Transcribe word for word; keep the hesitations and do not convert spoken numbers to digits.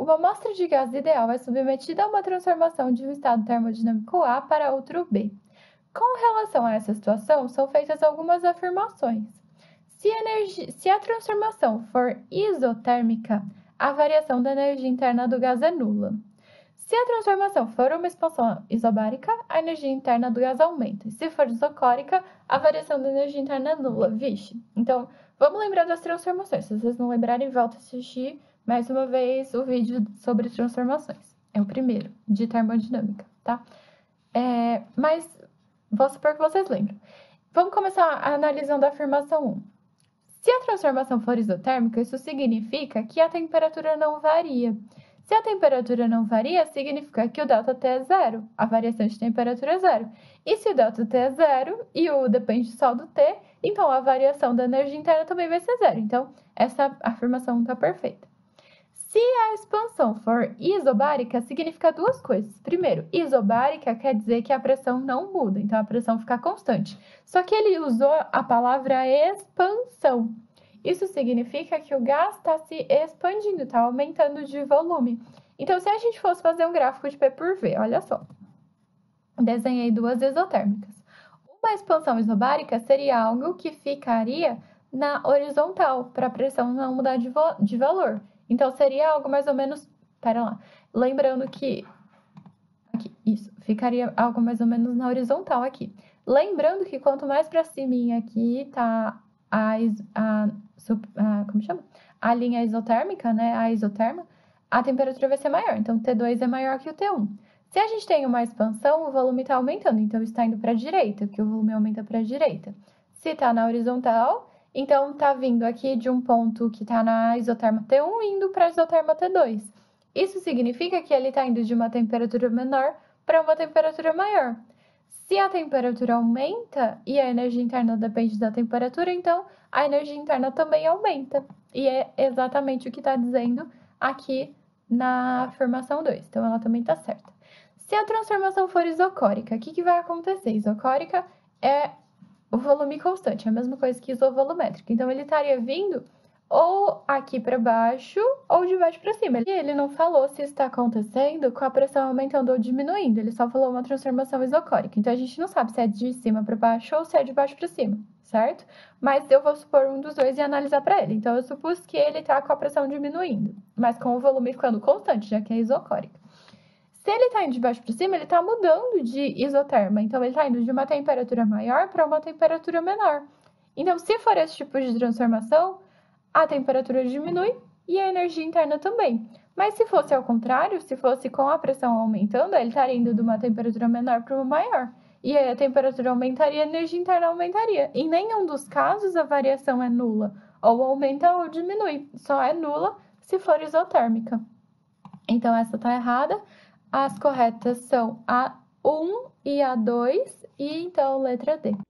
uma amostra de gás ideal é submetida a uma transformação de um estado termodinâmico A para outro B. Com relação a essa situação, são feitas algumas afirmações. Se a, energia, se a transformação for isotérmica, a variação da energia interna do gás é nula. Se a transformação for uma expansão isobárica, a energia interna do gás aumenta. E se for isocórica, a variação da energia interna é nula. Vixe! Então, vamos lembrar das transformações. Se vocês não lembrarem, volta a assistir mais uma vez o vídeo sobre transformações. É o primeiro, de termodinâmica, tá? É, mas vou supor que vocês lembram. Vamos começar analisando a afirmação um. Se a transformação for isotérmica, isso significa que a temperatura não varia. Se a temperatura não varia, significa que o ΔT é zero, a variação de temperatura é zero. E se o ΔT é zero e o U depende só do T, então a variação da energia interna também vai ser zero. Então, essa afirmação está perfeita. Se a expansão for isobárica, significa duas coisas. Primeiro, isobárica quer dizer que a pressão não muda, então a pressão fica constante. Só que ele usou a palavra expansão. Isso significa que o gás está se expandindo, está aumentando de volume. Então, se a gente fosse fazer um gráfico de P por V, olha só. Desenhei duas isotérmicas. Uma expansão isobárica seria algo que ficaria na horizontal, para a pressão não mudar de, de valor. Então, seria algo mais ou menos... Pera lá. Lembrando que... Aqui, isso. Ficaria algo mais ou menos na horizontal aqui. Lembrando que quanto mais para cima aqui está a, a, a... Como chama? A linha isotérmica, né? A isoterma. A temperatura vai ser maior. Então, T dois é maior que o T um. Se a gente tem uma expansão, o volume está aumentando. Então, está indo para a direita, porque o volume aumenta para a direita. Se está na horizontal... Então, está vindo aqui de um ponto que está na isoterma T um indo para a isoterma T dois. Isso significa que ele está indo de uma temperatura menor para uma temperatura maior. Se a temperatura aumenta e a energia interna depende da temperatura, então a energia interna também aumenta. E é exatamente o que está dizendo aqui na afirmação dois. Então, ela também está certa. Se a transformação for isocórica, o que, que vai acontecer? Isocórica é... o volume constante, é a mesma coisa que isovolumétrica. Então, ele estaria vindo ou aqui para baixo ou de baixo para cima. E ele não falou se está acontecendo com a pressão aumentando ou diminuindo. Ele só falou uma transformação isocórica. Então, a gente não sabe se é de cima para baixo ou se é de baixo para cima, certo? Mas eu vou supor um dos dois e analisar para ele. Então, eu supus que ele está com a pressão diminuindo, mas com o volume ficando constante, já que é isocórica. Se ele está indo de baixo para cima, ele está mudando de isoterma. Então, ele está indo de uma temperatura maior para uma temperatura menor. Então, se for esse tipo de transformação, a temperatura diminui e a energia interna também. Mas se fosse ao contrário, se fosse com a pressão aumentando, ele estaria indo de uma temperatura menor para uma maior. E aí a temperatura aumentaria e a energia interna aumentaria. Em nenhum dos casos, a variação é nula. Ou aumenta ou diminui. Só é nula se for isotérmica. Então, essa está errada. As corretas são a um e a dois, e então letra D.